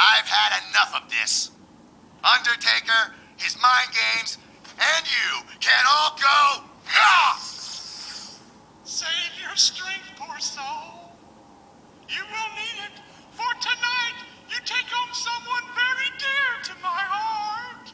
I've had enough of this. Undertaker, his mind games, and you can all go. Save your strength, poor soul. You will need it, for tonight you take home someone very dear to my heart.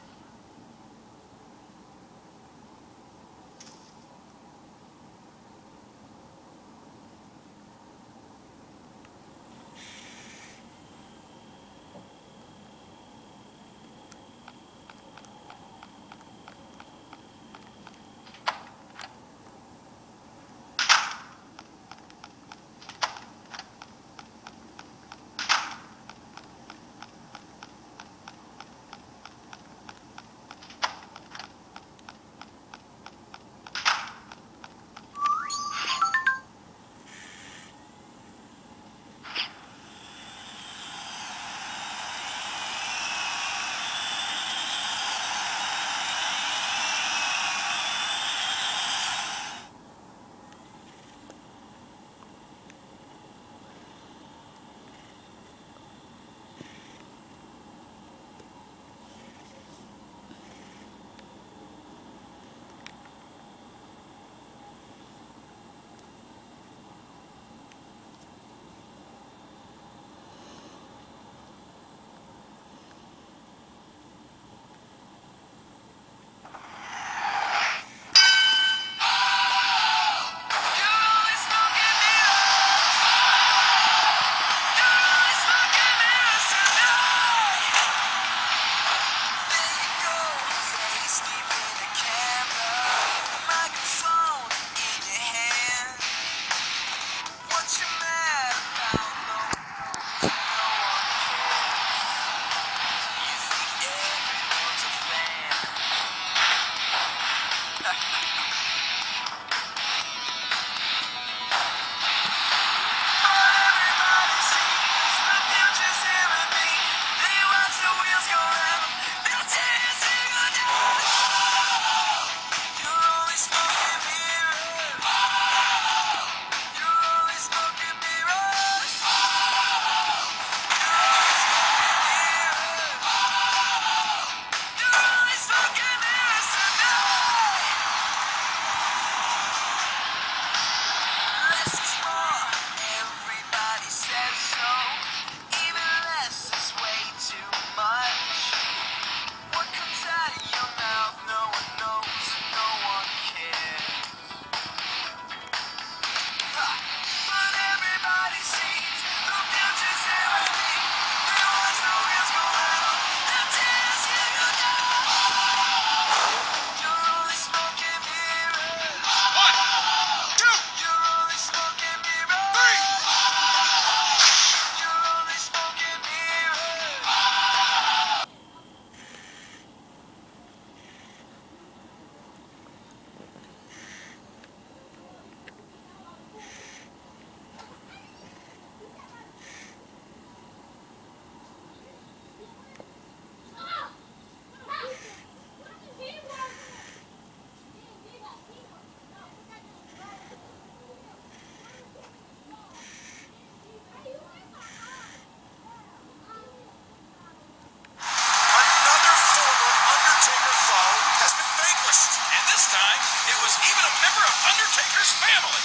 Undertaker's family.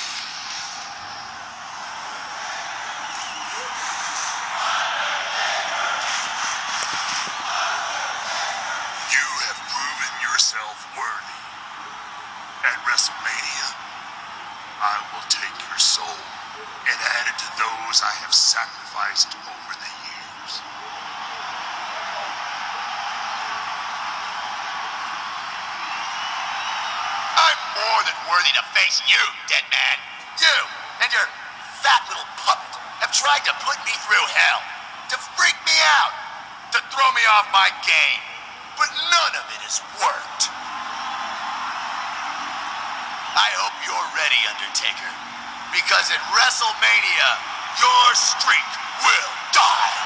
You have proven yourself worthy. At WrestleMania, I will take your soul and add it to those I have sacrificed over the years. I'm more than worthy to face you, dead man. You and your fat little puppet have tried to put me through hell, to freak me out, to throw me off my game, but none of it has worked. I hope you're ready, Undertaker, because at WrestleMania, your streak will die.